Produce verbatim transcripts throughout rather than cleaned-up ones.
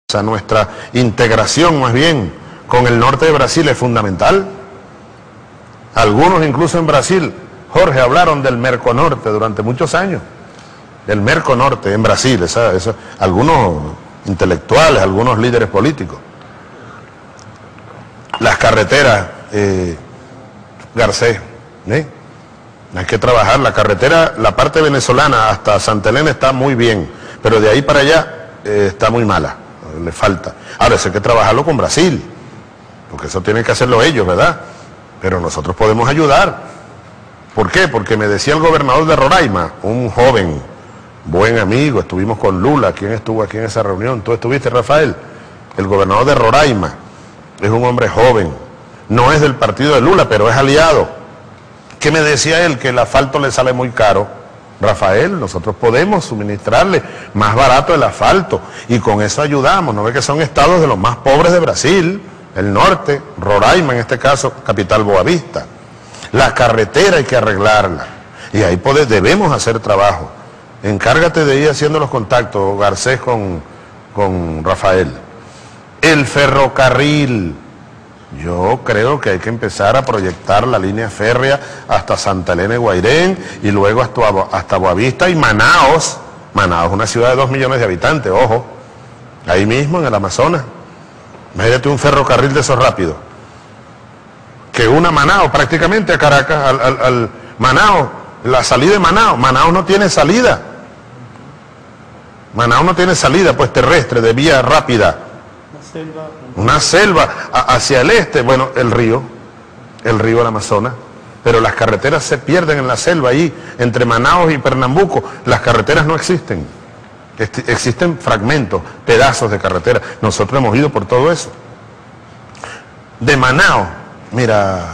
O sea, nuestra integración más bien con el norte de Brasil es fundamental. Algunos incluso en Brasil, Jorge, hablaron del Merconorte durante muchos años. El Merconorte en Brasil, esa, esa, algunos intelectuales, algunos líderes políticos. Las carreteras, eh, Garcés, ¿eh? Hay que trabajar. La carretera, la parte venezolana hasta Santa Elena está muy bien, pero de ahí para allá eh, está muy mala. Le falta. Ahora, eso hay que trabajarlo con Brasil, porque eso tienen que hacerlo ellos, ¿verdad? Pero nosotros podemos ayudar. ¿Por qué? Porque me decía el gobernador de Roraima, un joven, buen amigo, estuvimos con Lula. ¿Quién estuvo aquí en esa reunión? ¿Tú estuviste, Rafael? El gobernador de Roraima es un hombre joven, no es del partido de Lula, pero es aliado. ¿Qué me decía él? Que el asfalto le sale muy caro. Rafael, nosotros podemos suministrarle más barato el asfalto y con eso ayudamos. ¿No ve que son estados de los más pobres de Brasil? El norte, Roraima en este caso, capital Boavista. La carretera hay que arreglarla y ahí pode, debemos hacer trabajo. Encárgate de ir haciendo los contactos, Garcés con, con Rafael. El ferrocarril. Yo creo que hay que empezar a proyectar la línea férrea hasta Santa Elena y Guairén y luego hasta, hasta Boavista y Manaos. Manaos es una ciudad de dos millones de habitantes, ojo, ahí mismo en el Amazonas. Imagínate un ferrocarril de esos rápidos. Que una Manaos prácticamente a Caracas, al, al, al Manaos, la salida de Manaos. Manaos no tiene salida. Manaos no tiene salida, pues terrestre, de vía rápida. Selva. Una selva hacia el este, bueno, el río, el río del Amazonas, pero las carreteras se pierden en la selva ahí, entre Manaos y Pernambuco, las carreteras no existen, existen fragmentos, pedazos de carretera, nosotros hemos ido por todo eso. De Manaos, mira,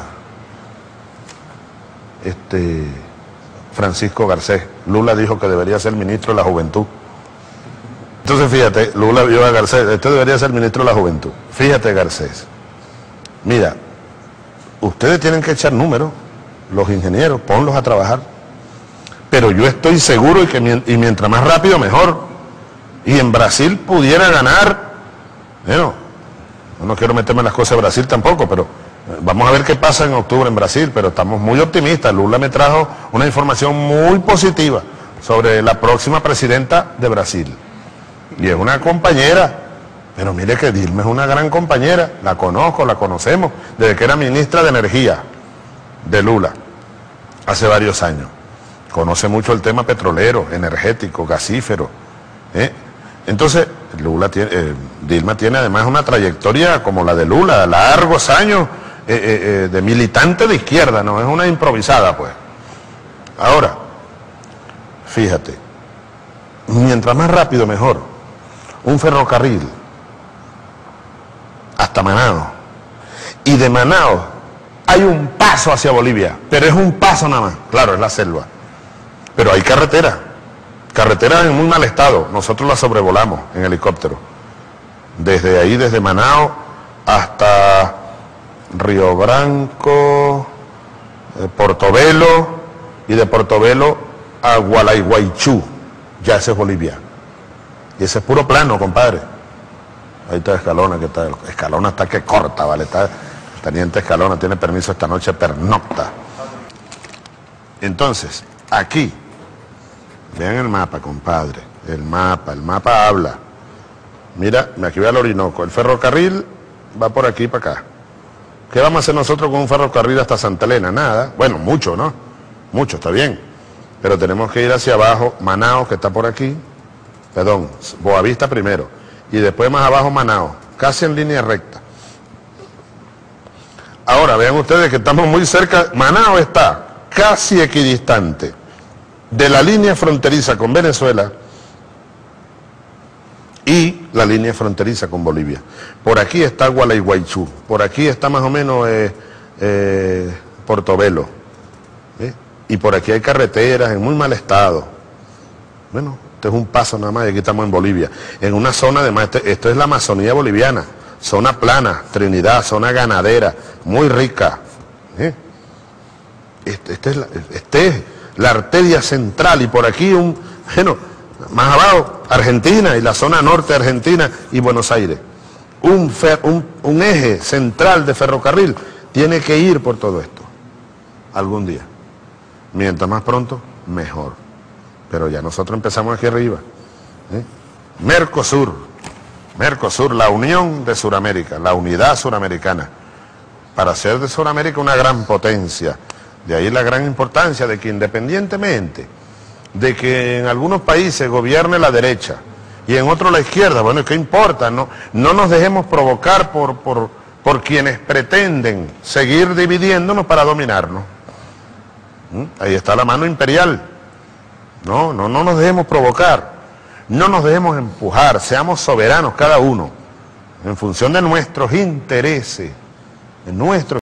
este, Francisco Garcés, Lula dijo que debería ser ministro de la Juventud. Entonces fíjate, Lula vio a Garcés, este debería ser ministro de la Juventud. Fíjate, Garcés, mira, ustedes tienen que echar números, los ingenieros, ponlos a trabajar, pero yo estoy seguro y que y mientras más rápido mejor. Y en Brasil pudiera ganar, bueno, no quiero meterme en las cosas de Brasil tampoco, pero vamos a ver qué pasa en octubre en Brasil, pero estamos muy optimistas. Lula me trajo una información muy positiva sobre la próxima presidenta de Brasil. Y es una compañera, pero mire que Dilma es una gran compañera, la conozco, la conocemos, desde que era ministra de Energía de Lula, hace varios años. Conoce mucho el tema petrolero, energético, gasífero. ¿eh? Entonces, Lula tiene, eh, Dilma tiene además una trayectoria como la de Lula, largos años eh, eh, eh, de militante de izquierda, no es una improvisada, pues. Ahora, fíjate, mientras más rápido mejor. Un ferrocarril hasta Manaos, y de Manaos hay un paso hacia Bolivia, pero es un paso nada más, claro, es la selva, pero hay carretera, carretera en muy mal estado, nosotros la sobrevolamos en helicóptero, desde ahí, desde Manaos hasta Río Branco, eh, Portobelo, y de Portobelo a Gualeguaychú, ya ese es Bolivia. Y ese es puro plano, compadre. Ahí está Escalona, que está, Escalona está que corta, ¿vale? Está, el teniente Escalona tiene permiso esta noche, pernocta. Entonces, aquí, vean el mapa, compadre, el mapa, el mapa habla. Mira, aquí ve al Orinoco, el ferrocarril va por aquí para acá. ¿Qué vamos a hacer nosotros con un ferrocarril hasta Santa Elena? Nada, bueno, mucho, ¿no? Mucho, está bien. Pero tenemos que ir hacia abajo, Manaos, que está por aquí. Perdón, Boavista primero, y después más abajo Manaos, casi en línea recta. Ahora, vean ustedes que estamos muy cerca, Manaos está casi equidistante de la línea fronteriza con Venezuela y la línea fronteriza con Bolivia. Por aquí está Gualeguaychú, por aquí está más o menos eh, eh, Portobelo, ¿eh? Y por aquí hay carreteras en muy mal estado. Bueno, es un paso nada más y aquí estamos en Bolivia, en una zona además, este, esto es la Amazonía boliviana, zona plana, Trinidad, zona ganadera, muy rica. ¿eh? Este, este, es la, este es la arteria central y por aquí un, bueno, más abajo, Argentina y la zona norte de Argentina y Buenos Aires. Un, fer, un, un eje central de ferrocarril tiene que ir por todo esto, algún día. Mientras más pronto, mejor. Pero ya nosotros empezamos aquí arriba. ¿eh? Mercosur, Mercosur, la unión de Sudamérica, la unidad suramericana, para hacer de Sudamérica una gran potencia. De ahí la gran importancia de que independientemente de que en algunos países gobierne la derecha y en otros la izquierda, bueno, ¿qué importa? No, no nos dejemos provocar por, por, por quienes pretenden seguir dividiéndonos para dominarnos. ¿Mm? Ahí está la mano imperial. No, no, no nos dejemos provocar, no nos dejemos empujar, seamos soberanos cada uno, en función de nuestros intereses, de nuestros